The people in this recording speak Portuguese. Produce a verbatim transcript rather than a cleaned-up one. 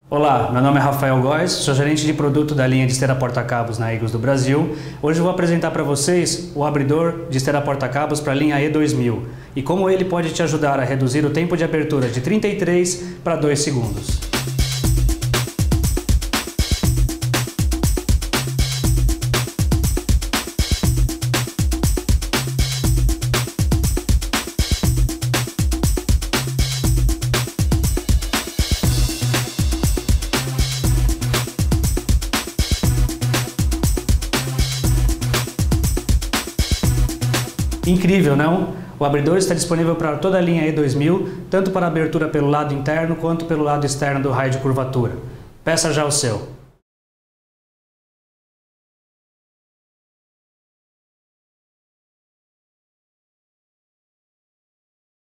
Olá, meu nome é Rafael Góes, sou gerente de produto da linha de esteira porta-cabos na Eagles do Brasil. Hoje eu vou apresentar para vocês o abridor de esteira porta-cabos para a linha E dois mil e como ele pode te ajudar a reduzir o tempo de abertura de trinta e três para dois segundos. Incrível, não? O abridor está disponível para toda a linha E dois mil, tanto para abertura pelo lado interno quanto pelo lado externo do raio de curvatura. Peça já o seu!